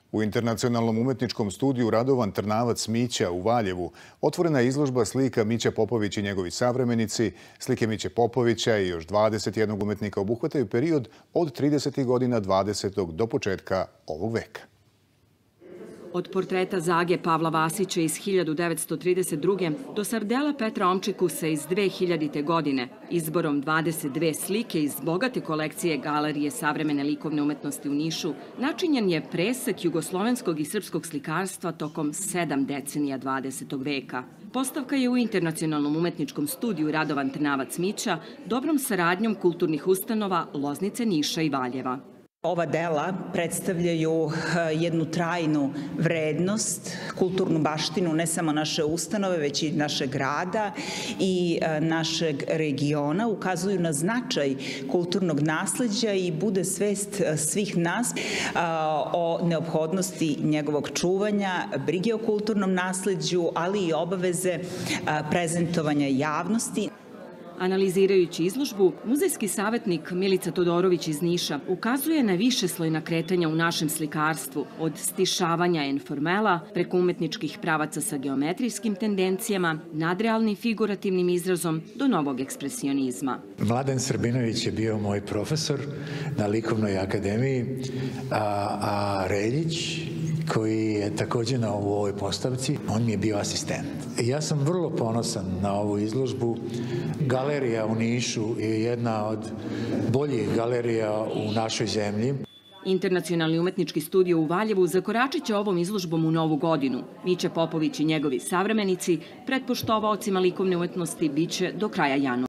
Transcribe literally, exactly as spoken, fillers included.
U Internacionalnom umetničkom studiju Radovan Trnavac Mića u Valjevu otvorena je izložba slika Mića Popović i njegovi savremenici. Slike Miće Popovića i još dvadeset jednog umetnika obuhvataju period od tridesetih godina dvadesetog do početka ovog veka. Od portreta Zage Pavla Vasića iz hiljadu devetsto trideset druge. do sardela Petra Omčikusa iz dve hiljadite. godine, izborom dvadeset dve slike iz bogate kolekcije Galerije savremene likovne umetnosti u Nišu, načinjen je presek jugoslovenskog i srpskog slikarstva tokom sedam decenija dvadesetog veka. Postavka je u Internacionalnom umetničkom studiju Radovan Trnavac Mića dobrom saradnjom kulturnih ustanova Loznice, Niša i Valjeva. Ova dela predstavljaju jednu trajnu vrednost, kulturnu baštinu ne samo naše ustanove, već i našeg grada i našeg regiona. Ukazuju na značaj kulturnog nasleđa i bude svest svih nas o neophodnosti njegovog čuvanja, brige o kulturnom nasleđu, ali i obaveze prezentovanja javnosti. Analizirajući izložbu, muzejski savetnik Milica Todorović iz Niša ukazuje na višeslojna kretanja u našem slikarstvu, od stišavanja informela preko umetničkih pravaca sa geometrijskim tendencijama, nadrealnim figurativnim izrazom do novog ekspresionizma. Mladen Srbinović je bio moj profesor na Likovnoj akademiji, a, a Reljić, koji je također na ovoj postavci, on mi je bio asistent. Ja sam vrlo ponosan na ovu izložbu. Galerija u Nišu je jedna od boljih galerija u našoj zemlji. Internacionalni umetnički studio u Valjevu zakoračit će ovom izložbom u novu godinu. Mića Popović i njegovi savremenici pred poštovaocima likovne umetnosti biće do kraja januara.